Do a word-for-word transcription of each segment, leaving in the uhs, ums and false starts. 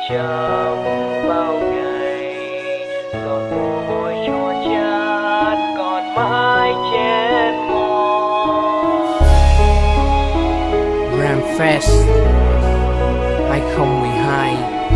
chăm bao ngày, giọt mồ hôi chua chát còn mãi trên môi. Ramfest hai không một hai.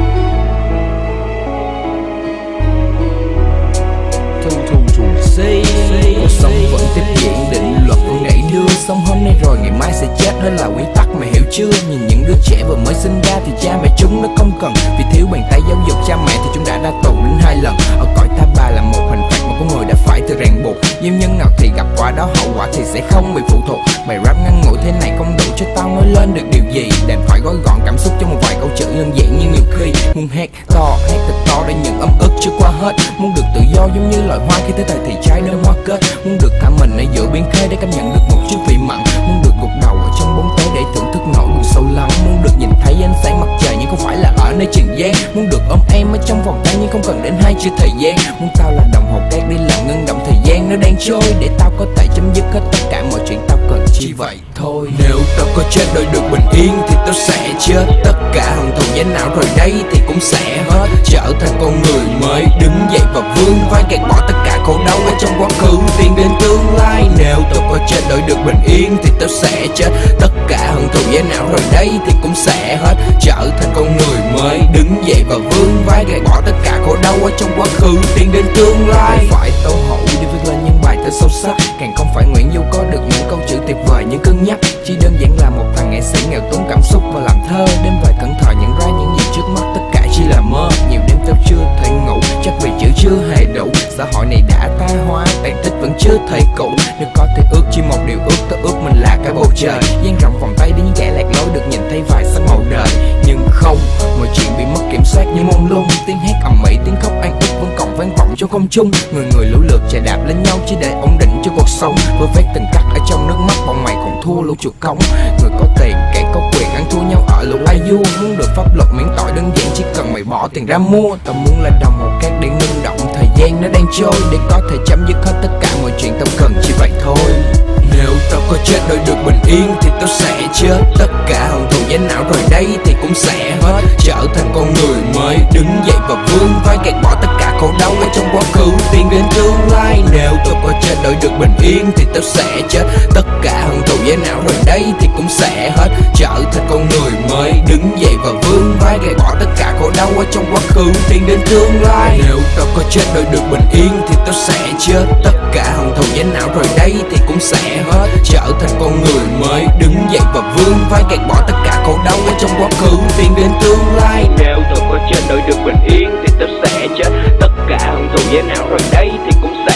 Cuộc sống vẫn tiếp diễn, định luật vẫn đẩy đưa. Sống hôm nay rồi ngày mai sẽ chết, đó là quy tắc mày hiểu chưa? Nhìn những đứa trẻ vừa mới sinh ra thì cha mẹ chúng nó không cần, vì thiếu bàn tay giáo dục cha mẹ thì chúng đã ra tù đến hai lần. Ở cõi ta bà là một hình phạt mà có người đã phải tự ràng buộc. Gieo nhân nào thì gặp quả đó, hậu quả thì sẽ không bị phụ thuộc. Bài rap ngắn ngủi thế này không đủ cho tao nói lên được điều gì, đành phải gói gọn cảm xúc trong một vài câu chữ đơn giản. Như nhiều khi muốn hét to, hét thật to để những ấm ức chưa qua hết. Muốn được tự do giống như loài hoa khi tới thời thì trái nơi hoa kết. Muốn được thả mình ở giữa biển khơi để cảm nhận được một chút vị mặn. Muốn được gục đầu ở trong bóng tối để thưởng thức nỗi buồn sâu lắng. Muốn được nhìn thấy ánh sáng mặt trời nhưng không phải là ở nơi trần gian. Muốn được ôm em ở trong vòng tay nhưng không cần đến hai chữ thời gian. Muốn tao là đồng hồ cát đi làm ngưng động thời gian nó đang trôi, để tao có thể chấm dứt hết tất cả mọi chuyện. Tao cần chỉ vậy thôi. Nếu tao có chết đổi được bình yên thì tao sẽ chết. Tất cả hận thù giá não rồi đây thì cũng sẽ hết, trở thành con người mới, đứng dậy và vươn vai, gạt bỏ tất cả khổ đau ở trong quá khứ, tiến đến tương lai. Nếu tao có chết đổi được bình yên thì tao sẽ chết. Tất cả hận thù giá não rồi đây thì cũng sẽ hết, trở thành con người mới, đứng dậy và vươn vai, gạt bỏ tất cả khổ đau ở trong quá khứ, tiến đến tương lai. Không phải tao hậu đi viết lên những bài thơ sâu sắc, càng không phải Nguyễn Du có được những câu chữ tuyệt vời như cân nhắc. Chỉ đơn giản là một thằng nghệ sĩ nghèo túng cảm xúc và làm thơ, đêm về cẩn thận nhận ra những gì trước mắt tất cả chỉ là mơ. Nhiều đêm tao chưa thể ngủ, chắc vì chữ chưa hề đủ. Xã hội này đã tha hóa, tàn tích vẫn chưa thể cũ. Nếu có thể ước chỉ một điều ước, tao ước mình là cả bầu trời, dang rộng vòng tay để những kẻ lạc lối được nhìn thấy vài sắc màu đời. Nhưng không, mọi chuyện bị mất kiểm soát như mông lung. Tiếng hét ầm ĩ, tiếng khóc an ức vẫn còn vang vọng trong không trung. Người người lũ lượt chà đạp lên nhau chỉ để ổn định cho cuộc sống. Vừa vét từng cắt ở trong nước mắt, bọn mày còn thua lũ chuột cống. Người có tiền, kẻ có quyền ăn thua nhau ở lũ ai vua. Muốn được pháp luật miễn tội đơn giản chỉ cần mày bỏ tiền ra mua. Tao muốn là đồng hồ cát để ngưng động thời gian nó đang trôi, để có thể chấm dứt hết tất cả mọi chuyện. Tao cần chỉ vậy thôi. Nếu tao có chết đổi được bình yên thì tao sẽ chết. Tất cả hận thù giá não rồi đây thì cũng sẽ hết, trở thành con người mới, đứng dậy và vươn vai, gạt bỏ tất cả khổ đau ở trong quá khứ, tiến đến tương lai. Nếu tao có chết đổi được bình yên thì tao sẽ chết. Tất cả hận thù giá não rồi đây thì cũng sẽ hết, trở thành con người mới, đứng dậy và vươn vai, gạt bỏ tất cả khổ đau ở trong quá khứ, tiến đến tương lai. Nếu tao có chết đổi được bình yên thì tao sẽ chết. Tất cả hận thù giá não rồi đây thì cũng sẽ hết, trở thành con người mới, đứng dậy và vươn vai, gạt bỏ tất cả khổ đau ở trong quá khứ, tiến đến tương lai. Nếu tao có chết đổi được bình yên thì tao sẽ chết. Tất cả hận thù giá não rồi đây thì cũng sẽ